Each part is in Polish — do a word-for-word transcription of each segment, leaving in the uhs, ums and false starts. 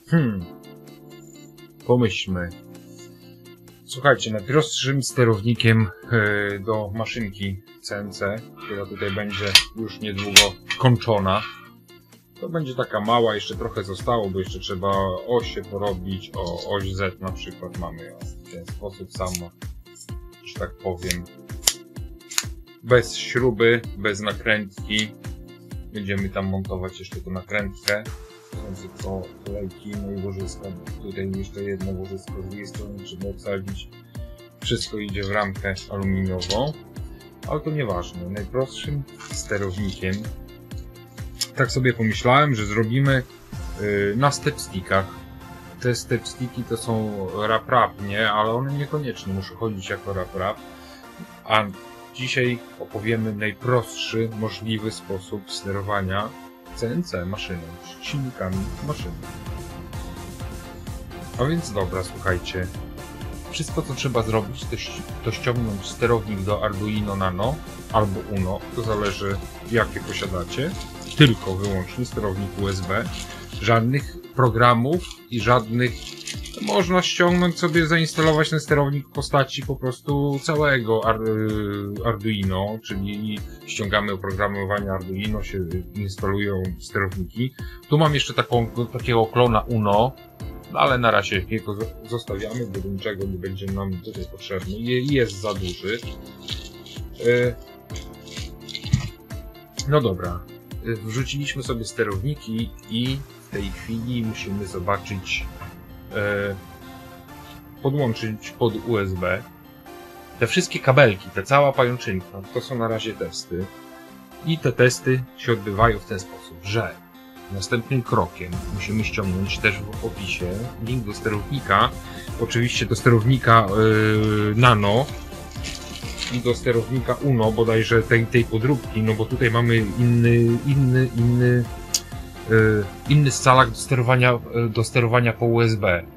Hmm. Pomyślmy. Słuchajcie, najprostszym sterownikiem yy, do maszynki C N C, która tutaj będzie już niedługo kończona, to będzie taka mała, jeszcze trochę zostało, bo jeszcze trzeba osie porobić, o oś Z na przykład mamy ją w ten sposób samo, że tak powiem. Bez śruby, bez nakrętki. Będziemy tam montować jeszcze tę nakrętkę. Są tylko kolejki, no i łożyska. Tutaj jeszcze jedno łożysko z drugiej strony trzeba obsadzić. Wszystko idzie w ramkę aluminiową. Ale to nieważne. Najprostszym sterownikiem, tak sobie pomyślałem, że zrobimy yy, na stepstickach. Te stepsticki to są rap-rap, nie? Ale one niekoniecznie muszą chodzić jako rap-rap. A dzisiaj opowiemy najprostszy możliwy sposób sterowania C N C maszyną, silnikami maszyny. A więc dobra, słuchajcie. Wszystko co trzeba zrobić to, to ściągnąć sterownik do Arduino Nano albo Uno, to zależy jakie posiadacie. Tylko wyłącznie sterownik U S B. Żadnych programów i żadnych... Można ściągnąć sobie, zainstalować ten sterownik w postaci po prostu całego Arduino, czyli ściągamy oprogramowanie Arduino, się instalują sterowniki. Tu mam jeszcze taką, takiego klona Uno, ale na razie jego zostawiamy, bo do niczego nie będzie nam tutaj potrzebny. Jest za duży. No dobra, wrzuciliśmy sobie sterowniki i w tej chwili musimy zobaczyć, podłączyć pod U S B. Te wszystkie kabelki, ta cała pajęczynka, to są na razie testy. I te testy się odbywają w ten sposób, że następnym krokiem musimy ściągnąć też w opisie link do sterownika, oczywiście do sterownika yy, Nano i do sterownika Uno, bodajże tej, tej podróbki, no bo tutaj mamy inny, inny, inny yy, inny scalak do sterowania, yy, do sterowania po U S B.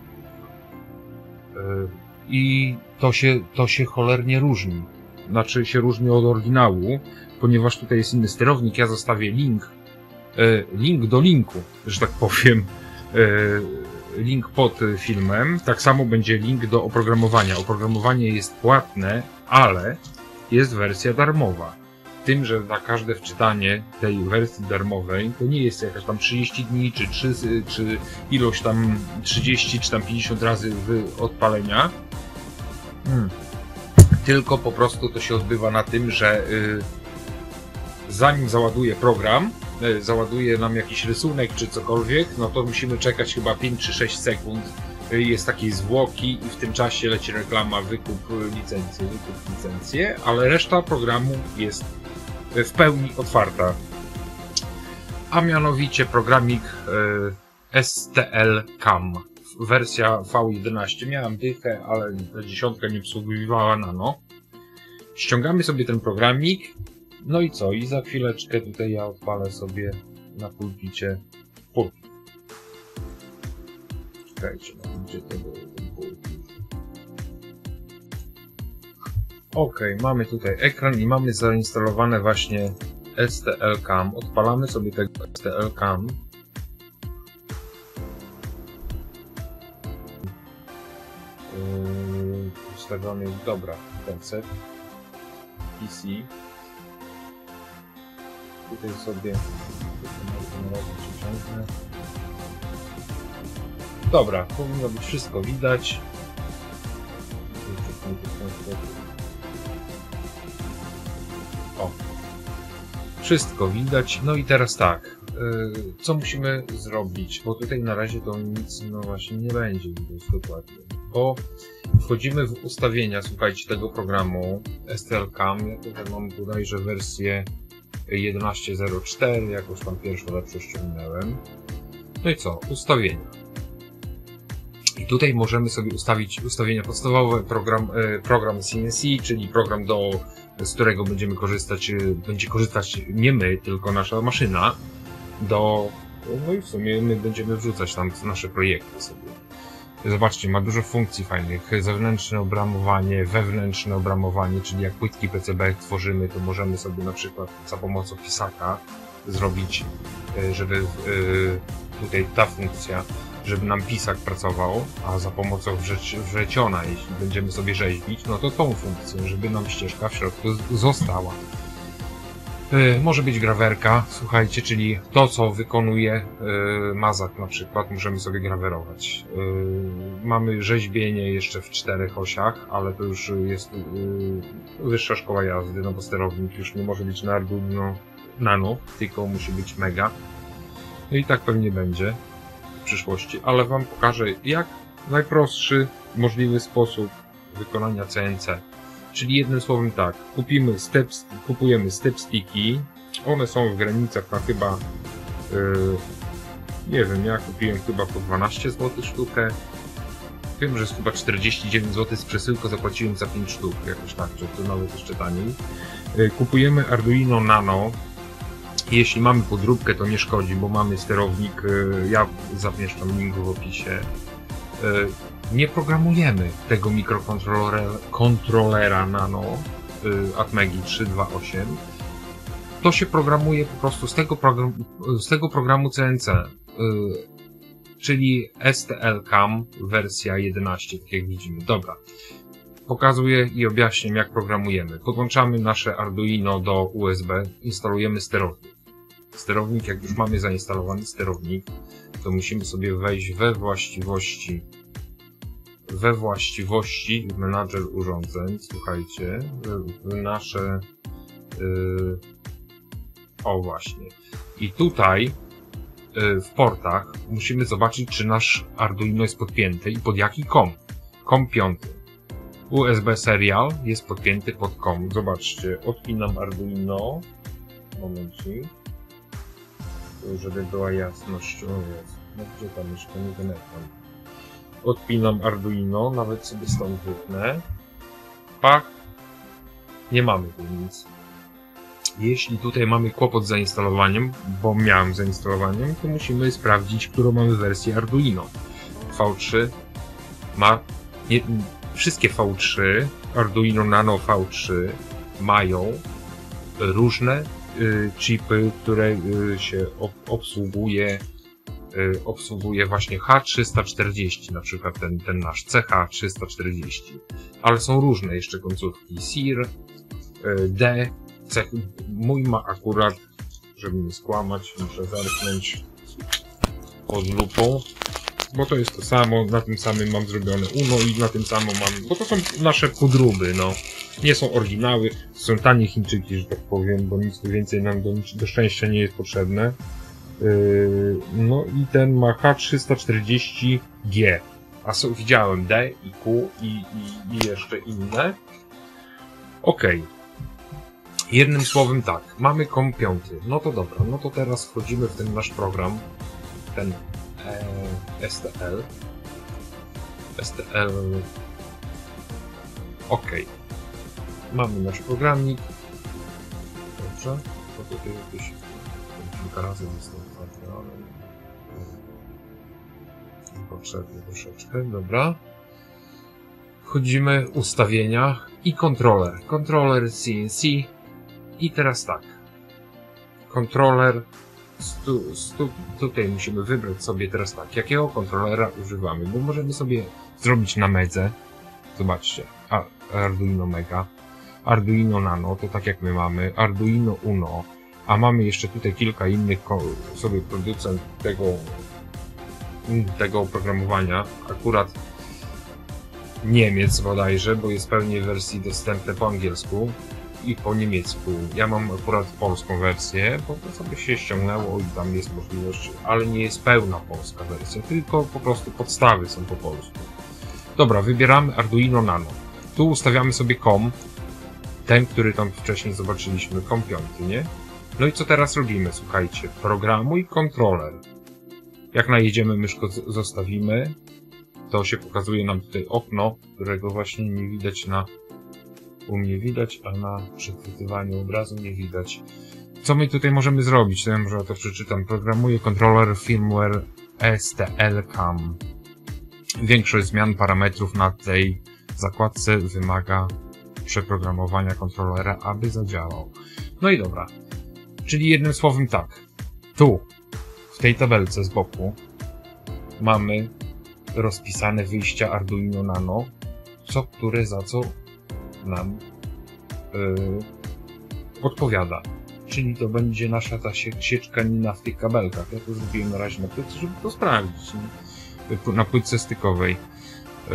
Yy, I to się, to się cholernie różni. Znaczy się różni od oryginału, ponieważ tutaj jest inny sterownik. Ja zostawię link, yy, link do linku, że tak powiem, yy, link pod filmem. Tak samo będzie link do oprogramowania. Oprogramowanie jest płatne, ale jest wersja darmowa. Tym, że za każde wczytanie tej wersji darmowej to nie jest jakaś tam trzydzieści dni, czy, trzy, czy ilość tam trzydzieści, czy tam pięćdziesiąt razy odpalenia. Hmm. Tylko po prostu to się odbywa na tym, że yy, zanim załaduje program, yy, załaduje nam jakiś rysunek czy cokolwiek, no to musimy czekać chyba pięć czy sześć sekund. Yy, jest takiej zwłoki i w tym czasie leci reklama wykup licencji, wykup licencję, ale reszta programu jest w pełni otwarta. A mianowicie programik yy, S T L Cam. Wersja V jedenaście. Miałem dychę, ale ta dziesiątka nie obsługiwała Nano. Ściągamy sobie ten programik. No i co? I za chwileczkę tutaj ja odpalę sobie na pulpicie pulpit. Czekajcie, no, gdzie to było ten pulpit? Ok, mamy tutaj ekran i mamy zainstalowane właśnie S T L Cam. Odpalamy sobie tego S T L Cam. Yy, ustawiony jest, dobra, ten set P C. Tutaj sobie przeciągnę. Dobra, powinno być wszystko widać. O, wszystko widać. No i teraz tak, yy, co musimy zrobić? Bo tutaj na razie to nic no właśnie nie będzie widać dokładnie. Bo wchodzimy w ustawienia, słuchajcie, tego programu S T L Cam. Ja tutaj mam bodajże wersję jedenaście zero cztery, jakoś tam pierwszą lepszą ściągnąłem. No i co? Ustawienia. I tutaj możemy sobie ustawić ustawienia podstawowe, program, program C N C, czyli program, do, z którego będziemy korzystać, będzie korzystać nie my, tylko nasza maszyna. Do, no i w sumie my będziemy wrzucać tam nasze projekty sobie. Zobaczcie, ma dużo funkcji fajnych. Zewnętrzne obramowanie, wewnętrzne obramowanie, czyli jak płytki P C B tworzymy, to możemy sobie na przykład za pomocą pisaka zrobić, żeby tutaj ta funkcja, żeby nam pisak pracował, a za pomocą wrzeciona, jeśli będziemy sobie rzeźbić, no to tą funkcję, żeby nam ścieżka w środku została. Yy, może być grawerka, słuchajcie, czyli to, co wykonuje yy, mazak na przykład, możemy sobie grawerować. Yy, mamy rzeźbienie jeszcze w czterech osiach, ale to już jest yy, wyższa szkoła jazdy, no bo sterownik już nie może być na Arduino Nano, tylko musi być Mega. No i tak pewnie będzie w przyszłości, ale wam pokażę, jak najprostszy możliwy sposób wykonania C N C. Czyli jednym słowem tak, kupimy step, kupujemy step sticki, one są w granicach na chyba, yy, nie wiem, ja kupiłem chyba po dwanaście złotych sztukę, wiem, że jest chyba czterdzieści dziewięć złotych z przesyłką, zapłaciłem za pięć sztuk, jakoś tak, czy to nawet jeszcze taniej. Yy, kupujemy Arduino Nano, jeśli mamy podróbkę, to nie szkodzi, bo mamy sterownik, yy, ja zamieszczam link w opisie. Yy, Nie programujemy tego mikrokontrolera kontrolera Nano y, Atmegi trzysta dwadzieścia osiem. To się programuje po prostu z tego, program, z tego programu C N C, y, czyli S T L CAM wersja jedenaście, tak jak widzimy. Dobra, pokazuję i objaśniam, jak programujemy. Podłączamy nasze Arduino do U S B, instalujemy sterownik. Sterownik, jak już mamy zainstalowany sterownik, to musimy sobie wejść we właściwości we właściwości w menadżer urządzeń, słuchajcie, w nasze yy, o właśnie i tutaj yy, w portach musimy zobaczyć, czy nasz Arduino jest podpięty i pod jaki COM. COM pięć. U S B serial jest podpięty pod COM. Zobaczcie, odpinam Arduino, momencik, żeby była jasność. O jest, no gdzie tam jeszcze nie ten ekran. Odpinam Arduino, nawet sobie stąd wypnę. Pach. Nie mamy tu nic. Jeśli tutaj mamy kłopot z zainstalowaniem, bo miałem zainstalowaniem, to musimy sprawdzić, którą mamy wersję Arduino. V trzy ma... Nie, wszystkie V trzy, Arduino Nano V trzy mają różne y, chipy, które y, się ob obsługuje obsługuje właśnie H trzysta czterdzieści, na przykład ten, ten nasz C H trzysta czterdzieści, ale są różne jeszcze końcówki S I R, D, C, mój ma akurat, żeby nie skłamać, muszę zerknąć pod lupą, bo to jest to samo, na tym samym mam zrobione Uno i na tym samym mam, bo to są nasze podróby, no, nie są oryginały, są tanie Chińczyki, że tak powiem, bo nic więcej nam do, do szczęścia nie jest potrzebne. No i ten ma H trzysta czterdzieści G, a so, widziałem D i Q i, i, i jeszcze inne. Ok, jednym słowem tak, mamy COM pięć, no to dobra, no to teraz wchodzimy w ten nasz program, ten e, S T L, S T L, ok, mamy nasz programik, dobrze, to tutaj jakieś kilka razy zostało, ale niepotrzebnie troszeczkę, dobra. Wchodzimy ustawienia i kontroler. Kontroler C N C i teraz tak. Kontroler, stu, stu, tutaj musimy wybrać sobie teraz tak, jakiego kontrolera używamy, bo możemy sobie zrobić na Medze. Zobaczcie, Arduino Mega, Arduino Nano, to tak jak my mamy, Arduino Uno. A mamy jeszcze tutaj kilka innych sobie producent tego, tego oprogramowania. Akurat Niemiec bodajże, bo jest pewnie w wersji dostępne po angielsku i po niemiecku. Ja mam akurat polską wersję, bo to sobie się ściągnęło i tam jest możliwość, ale nie jest pełna polska wersja, tylko po prostu podstawy są po polsku. Dobra, wybieramy Arduino Nano. Tu ustawiamy sobie COM, ten, który tam wcześniej zobaczyliśmy, COM pięć, nie? No i co teraz robimy? Słuchajcie, programuj kontroler. Jak najedziemy, myszko zostawimy, to się pokazuje nam tutaj okno, którego właśnie nie widać na... U mnie widać, a na przechwytywaniu obrazu nie widać. Co my tutaj możemy zrobić? To ja może to przeczytam. Programuję kontroler firmware S T L CAM. Większość zmian parametrów na tej zakładce wymaga przeprogramowania kontrolera, aby zadziałał. No i dobra. Czyli jednym słowem tak. Tu, w tej tabelce z boku, mamy rozpisane wyjścia Arduino Nano, co które za co nam yy, odpowiada. Czyli to będzie nasza ta sie sieczkanina w tych kabelkach. Ja to zrobiłem na razie na płytce, żeby to sprawdzić. Nie? Na płytce stykowej. Yy,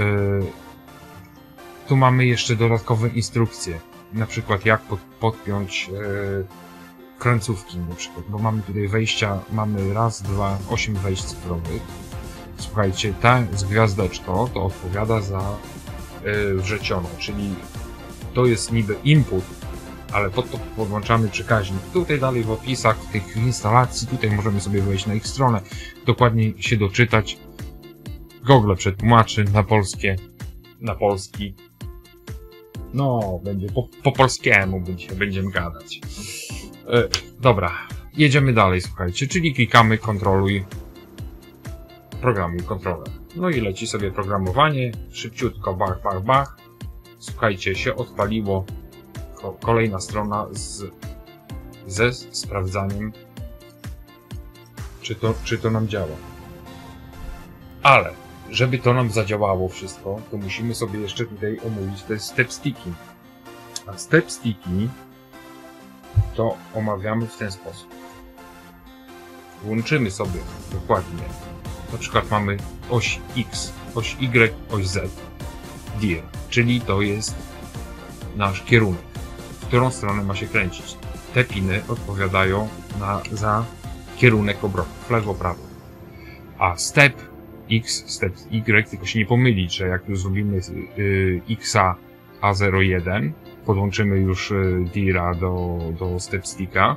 tu mamy jeszcze dodatkowe instrukcje. Na przykład jak pod, podpiąć yy, krańcówki na przykład, bo mamy tutaj wejścia, mamy raz, dwa, osiem wejść cyfrowych. Słuchajcie, ta z gwiazdeczką to odpowiada za yy, wrzecioną, czyli to jest niby input, ale pod to podłączamy przekaźnik. Tutaj dalej w opisach tych instalacji, tutaj możemy sobie wejść na ich stronę, dokładniej się doczytać. Google przetłumaczy na polskie, na polski. No, będzie po, po polskiemu będzie, będziemy gadać. E, dobra, jedziemy dalej, słuchajcie, czyli klikamy kontroluj, programuj kontroler. No i leci sobie programowanie, szybciutko, bach, bach, bach. Słuchajcie, się odpaliło. Kolejna strona z, ze sprawdzaniem, czy to, czy to nam działa. Ale, żeby to nam zadziałało wszystko, to musimy sobie jeszcze tutaj omówić te step sticky. A step sticky to omawiamy w ten sposób. Łączymy sobie dokładnie. Na przykład mamy oś X, oś Y, oś Z, dir, czyli to jest nasz kierunek, w którą stronę ma się kręcić. Te piny odpowiadają na, za kierunek obrotów, lewo, prawo. A step X, step Y, tylko się nie pomylić, że jak już zrobimy y, X A zero jeden, podłączymy już y, dira do, do step sticka,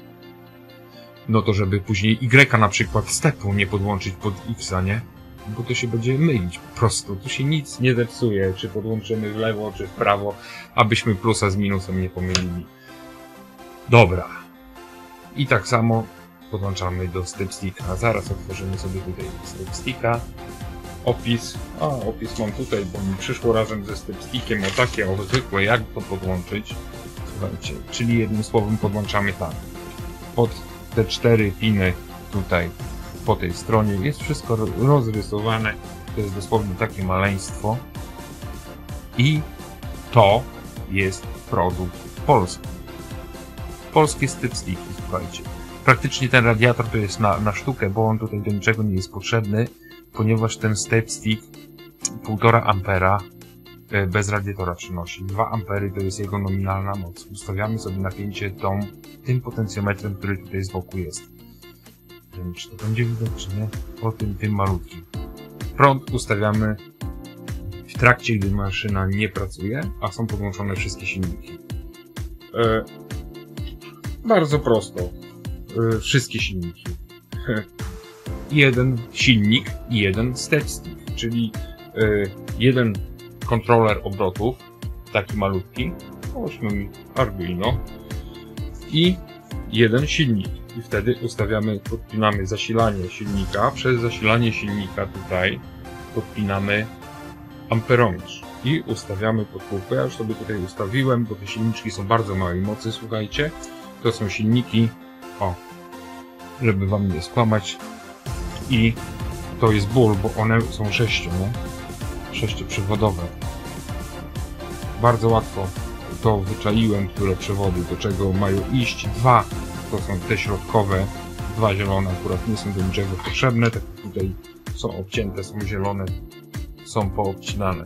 no to żeby później Y na przykład stepu nie podłączyć pod X, nie? Bo to się będzie mylić po prostu. Tu się nic nie zepsuje, czy podłączymy w lewo, czy w prawo, abyśmy plusa z minusem nie pomylili. Dobra. I tak samo podłączamy do stepsticka. Zaraz otworzymy sobie tutaj stepsticka. Opis. A, opis mam tutaj, bo mi przyszło razem ze stepstickiem o takie, o zwykłe, jak to podłączyć. Słuchajcie, czyli jednym słowem podłączamy tak. Pod te cztery piny tutaj po tej stronie jest wszystko rozrysowane. To jest dosłownie takie maleństwo. I to jest produkt polski. Polskie stepsticki, słuchajcie. Praktycznie ten radiator to jest na, na sztukę, bo on tutaj do niczego nie jest potrzebny, ponieważ ten stepstick półtora ampera bez radiatora przynosi. dwa ampery to jest jego nominalna moc. Ustawiamy sobie napięcie tą, tym potencjometrem, który tutaj z boku jest. Nie wiem, czy to będzie widać, czy nie? Po tym, tym malutkim. Prąd ustawiamy w trakcie, gdy maszyna nie pracuje, a są podłączone wszystkie silniki. E, bardzo prosto. E, wszystkie silniki. jeden silnik i jeden stepstick, czyli e, jeden kontroler obrotów, taki malutki, weźmy Arduino, i jeden silnik. I wtedy ustawiamy, podpinamy zasilanie silnika, przez zasilanie silnika tutaj podpinamy amperometr i ustawiamy podpórkę. Ja już sobie tutaj ustawiłem, bo te silniczki są bardzo małej mocy, słuchajcie. To są silniki, o, żeby wam nie skłamać, i to jest ból, bo one są sześcio, nie? Sześcioprzewodowe. Bardzo łatwo to wyczaiłem, które przewody do czego mają iść. Dwa to są te środkowe, dwa zielone akurat nie są do niczego potrzebne, tak tutaj są obcięte, są zielone, są poobcinane.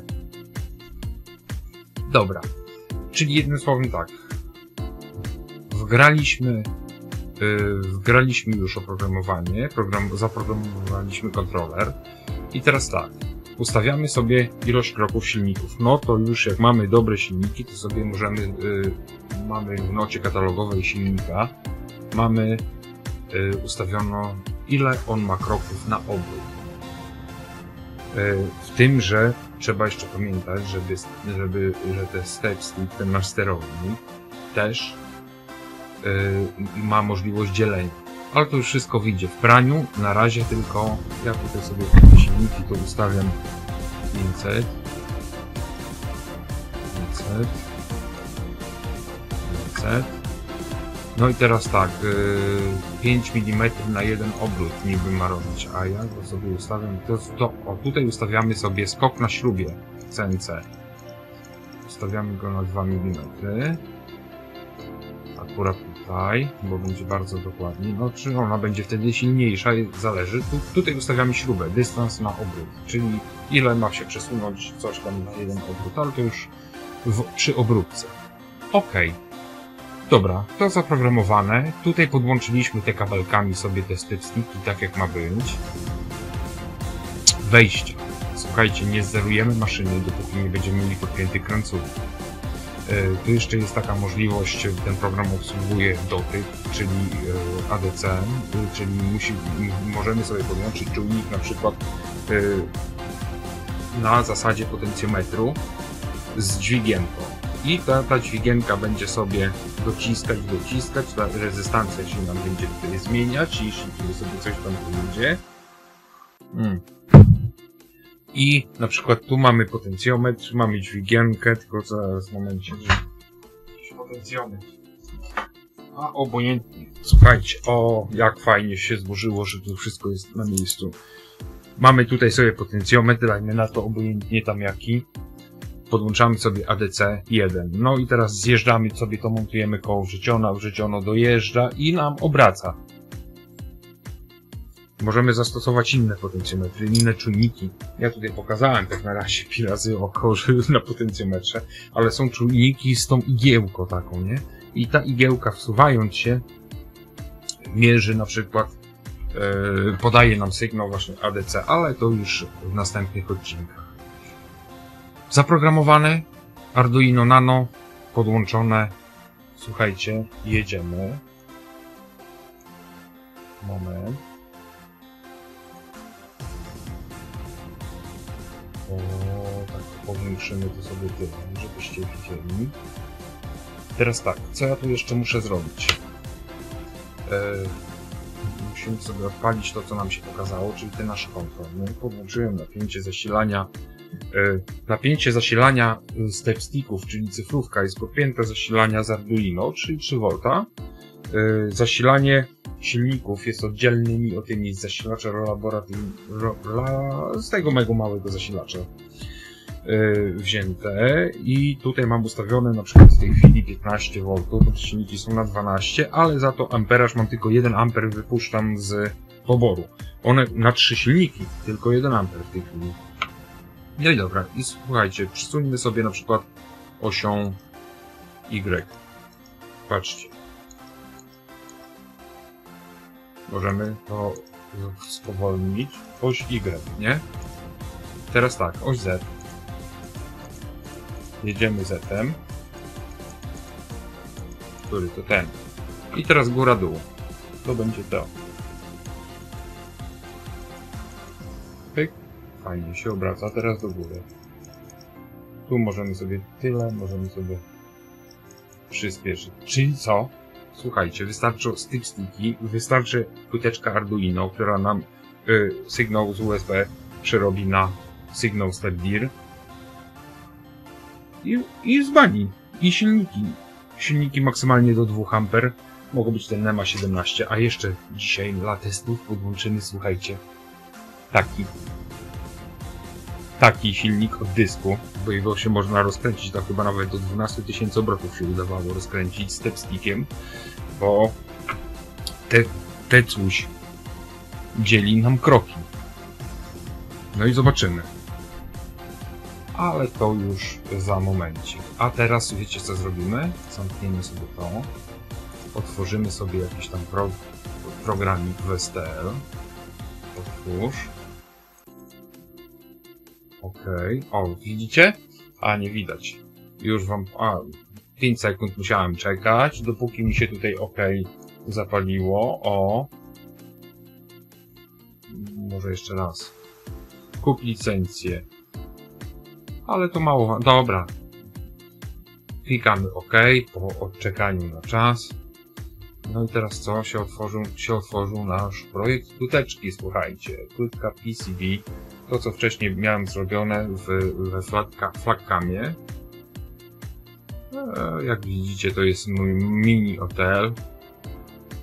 Dobra, czyli jednym słowem tak, wgraliśmy, yy, wgraliśmy już oprogramowanie, program, zaprogramowaliśmy kontroler i teraz tak, ustawiamy sobie ilość kroków silników. No to już jak mamy dobre silniki, to sobie możemy, yy, mamy w nocie katalogowej silnika, mamy yy, ustawiono, ile on ma kroków na obrót. Yy, w tym, że trzeba jeszcze pamiętać, żeby, żeby że ten stepstick, ten nasz sterownik też yy, ma możliwość dzielenia. Ale to już wszystko wyjdzie w praniu. Na razie tylko ja tutaj sobie te silniki to ustawiam pięćset, pięćset, pięćset, No i teraz tak, yy, pięć milimetrów na jeden obrót niby ma robić, a ja to sobie ustawiam, to, to, o tutaj ustawiamy sobie skok na śrubie C N C. Ustawiamy go na dwa milimetry. Akurat tutaj, bo będzie bardzo dokładnie. No, czy ona będzie wtedy silniejsza, zależy. Tu, tutaj ustawiamy śrubę, dystans na obrót, czyli ile ma się przesunąć coś tam na jeden obrót, ale to już w, przy obróbce. OK. Dobra, to zaprogramowane. Tutaj podłączyliśmy te kabelkami sobie te stepsticki, tak jak ma być. Wejście. Słuchajcie, nie zerujemy maszyny, dopóki nie będziemy mieli podpięty kręcówki. Yy, tu jeszcze jest taka możliwość, ten program obsługuje dotyk, czyli yy, A D C, yy, czyli musi, możemy sobie podłączyć czujnik na przykład yy, na zasadzie potencjometru z dźwigienką. I ta, ta dźwigienka będzie sobie dociskać, dociskać, ta rezystancja się nam będzie tutaj zmieniać, jeśli tutaj sobie coś tam pójdzie. Hmm. I na przykład tu mamy potencjometr, mamy dźwigienkę, tylko zaraz w momencie, jakiś potencjometr. A obojętnie. Słuchajcie, o jak fajnie się złożyło, że tu wszystko jest na miejscu. Mamy tutaj sobie potencjometr, dajmy na to obojętnie tam jaki. Podłączamy sobie A D C jeden. No i teraz zjeżdżamy sobie to, montujemy koło wrzeciono, wrzeciono dojeżdża i nam obraca. Możemy zastosować inne potencjometry, inne czujniki. Ja tutaj pokazałem tak na razie pi razy oko na potencjometrze, ale są czujniki z tą igiełką taką, nie? I ta igiełka, wsuwając się, mierzy na przykład, yy, podaje nam sygnał właśnie A D C, ale to już w następnych odcinkach. Zaprogramowane, Arduino Nano, podłączone. Słuchajcie, jedziemy. Moment. O, tak powiększymy to sobie tyle, żebyście widzieli. Teraz tak, co ja tu jeszcze muszę zrobić? E, musimy sobie odpalić to, co nam się pokazało, czyli te nasze kontrolne. Podłączyłem napięcie zasilania. E, napięcie zasilania stepsticków, czyli cyfrówka, jest podpięte zasilania z Arduino, czyli trzy wolta. E, zasilanie silników jest oddzielnymi od tymi z zasilacza laboratoryjnego, z tego mego małego zasilacza yy, wzięte. I tutaj mam ustawione na przykład w tej chwili piętnaście woltów, bo silniki są na dwanaście, ale za to amperaż mam tylko jeden amper, wypuszczam z poboru. One na trzy silniki, tylko jeden amper w tej chwili. No i dobra, i słuchajcie, przesuńmy sobie na przykład osią Y. Patrzcie. Możemy to spowolnić. Oś Y, nie? Teraz tak, oś Z. Jedziemy Z-em. Który to ten. I teraz góra-dół. To będzie to. Pyk. Fajnie się obraca. Teraz do góry. Tu możemy sobie tyle, możemy sobie przyspieszyć. Czyli co? Słuchajcie, wystarczy stepsticki, wystarczy płyteczka Arduino, która nam y, sygnał z U S B przerobi na sygnał step dir i, i zbani. I silniki. Silniki maksymalnie do dwóch amper. Mogą być ten NEMA siedemnaście, a jeszcze dzisiaj dla testów podłączymy, słuchajcie, taki. Taki silnik od dysku, bo jego się można rozkręcić, to chyba nawet do dwunastu tysięcy obrotów się udawało rozkręcić stepstickiem, bo te, te coś dzieli nam kroki. No i zobaczymy. Ale to już za momencik. A teraz wiecie co zrobimy? Zamkniemy sobie to. Otworzymy sobie jakiś tam pro, programik w S T L. Otwórz. Okej. Okay. O, widzicie? A, nie widać. Już wam... A, pięć sekund musiałem czekać, dopóki mi się tutaj OK zapaliło. O. Może jeszcze raz. Kup licencję. Ale to mało... Dobra. Klikamy OK po odczekaniu na czas. No i teraz co? Się otworzył, się otworzył nasz projekt płyteczki, słuchajcie. Płytka P C B. To, co wcześniej miałem zrobione w, we Flagcamie. E, jak widzicie, to jest mój mini hotel.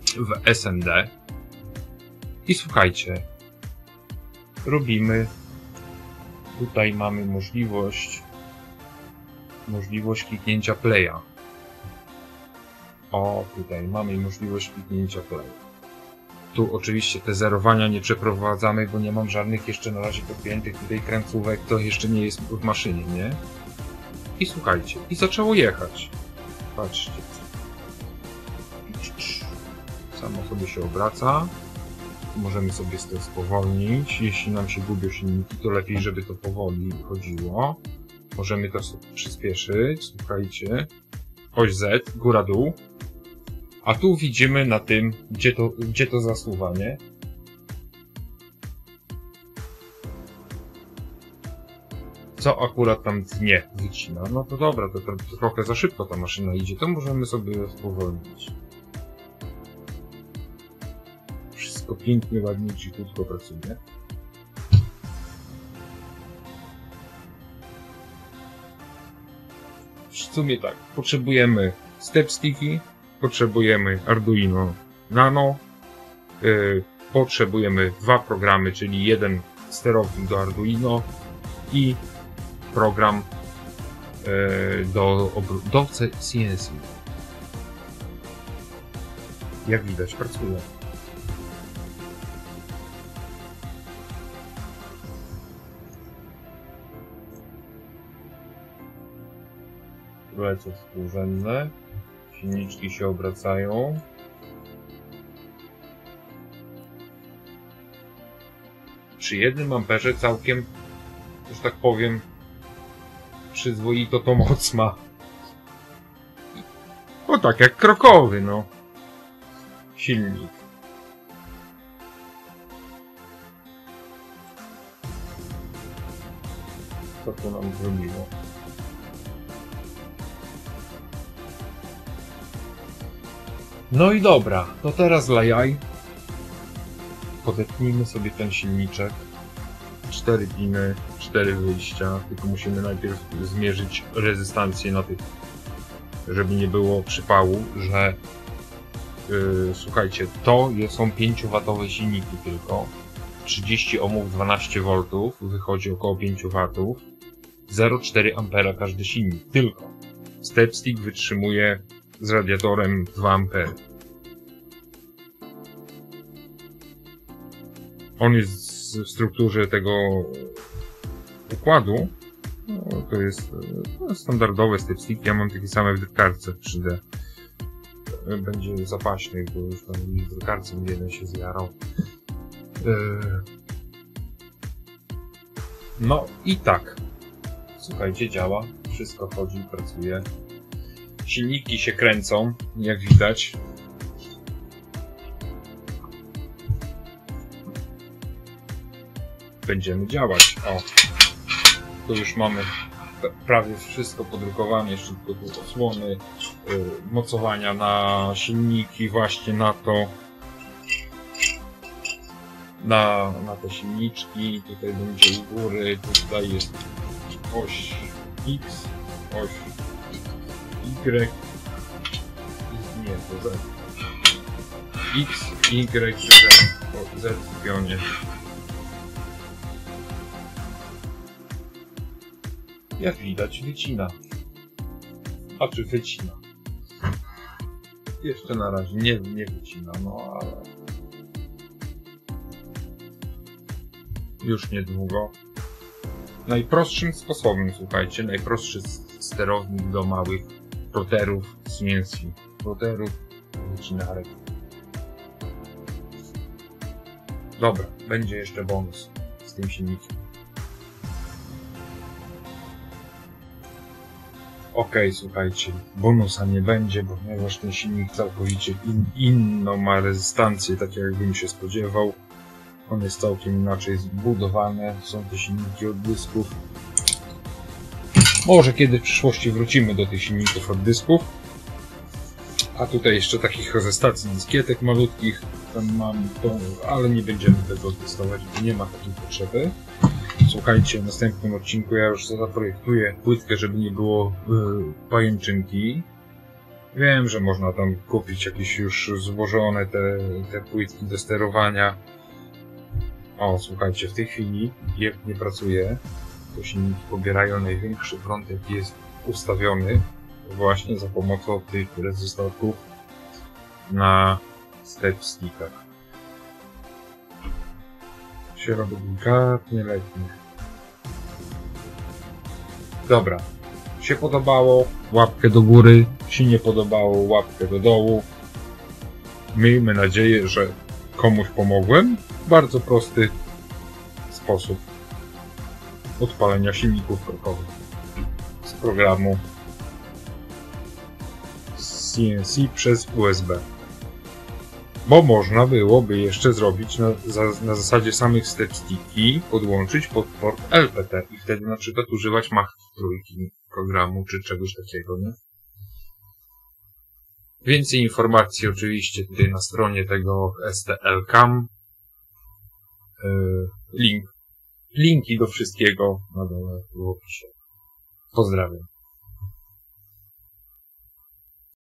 w S M D i słuchajcie, robimy, tutaj mamy możliwość, możliwość kliknięcia playa. O, tutaj mamy możliwość kliknięcia playa. Tu oczywiście te zerowania nie przeprowadzamy, bo nie mam żadnych jeszcze na razie podpiętych tutaj kręcówek, to jeszcze nie jest w maszynie, nie? I słuchajcie, i zaczęło jechać. Patrzcie. Samo sobie się obraca. Możemy sobie to spowolnić. Jeśli nam się gubią silniki, to lepiej, żeby to powoli chodziło. Możemy to sobie przyspieszyć. Słuchajcie. Oś Z, góra-dół. A tu widzimy na tym, gdzie to, gdzie to zasuwa, nie? Co akurat tam dnie wycina. No to dobra, to, to, to trochę za szybko ta maszyna idzie, to możemy sobie spowolnić. Wszystko pięknie, ładnie, cichutko pracuje. W sumie tak, potrzebujemy stepsticki, potrzebujemy Arduino Nano, yy, potrzebujemy dwa programy, czyli jeden sterownik do Arduino i program yy, do, do C N C. Jak widać, pracuje. Lecą współrzędne. Silniczki się obracają. Przy jednym amperze całkiem, że tak powiem, przyzwoito to moc ma. O tak, jak krokowy, no. Silnik. Co to nam zrobiło? No i dobra, to teraz dla jaj podepnijmy sobie ten silniczek. Cztery piny, cztery wyjścia, tylko musimy najpierw zmierzyć rezystancję na tych, żeby nie było przypału, że yy, słuchajcie, to są pięciowatowe silniki tylko, trzydzieści ohmów, dwanaście woltów, wychodzi około pięć watów, zero przecinek cztery ampera każdy silnik, tylko. Stepstick wytrzymuje z radiatorem dwa ampery. On jest w strukturze tego układu. No, to jest no, standardowe stepstick. Ja mam takie same w drukarce trzy D. Będzie zapaśny, bo już tam w drukarce jeden się zjarał. No i tak. Słuchajcie, działa. Wszystko chodzi, pracuje. Silniki się kręcą, jak widać. Będziemy działać. O, tu już mamy prawie wszystko podrukowane, jeszcze tylko tu osłony, yy, mocowania na silniki, właśnie na to, na, na te silniczki. Tutaj będzie u góry, tutaj jest oś X, oś Y i nie, to Z. X, Y, Z. O, Z w pionie. Jak widać, wycina. A czy wycina? Jeszcze na razie nie, nie wycina, no ale już niedługo. Najprostszym sposobem, słuchajcie, najprostszy sterownik do małych ploterów C N C. Ploterów, wycinarek. Dobra, będzie jeszcze bonus z tym silnikiem. Ok, słuchajcie, bonusa nie będzie, ponieważ ten silnik całkowicie in, inną ma rezystancję, tak jakbym się spodziewał. On jest całkiem inaczej zbudowany, są te silniki od dysków. Może kiedy w przyszłości wrócimy do tych silników od dysków. A tutaj jeszcze takich stacji dyskietek malutkich tam mam, to, ale nie będziemy tego testować, bo nie ma takiej potrzeby. Słuchajcie, w następnym odcinku ja już zaprojektuję płytkę, żeby nie było yy, pajęczynki. Wiem, że można tam kupić jakieś już złożone te, te płytki do sterowania. O, słuchajcie, w tej chwili jak nie pracuje, to silniki pobierają największy prąd, jaki jest ustawiony właśnie za pomocą tych rezystorków na step stickach. Się robi delikatnie lepiej. Dobra. Się podobało, łapkę do góry. Się nie podobało, łapkę do dołu. Miejmy nadzieję, że komuś pomogłem. Bardzo prosty sposób odpalenia silników krokowych z programu C N C przez U S B. Bo można byłoby jeszcze zrobić na, za, na zasadzie samych stepsticki, podłączyć pod port L P T i wtedy na przykład używać Mach trójki programu czy czegoś takiego, nie? Więcej informacji oczywiście tutaj na stronie tego S T L Cam. Yy, link. Linki do wszystkiego na dole w opisie. Pozdrawiam.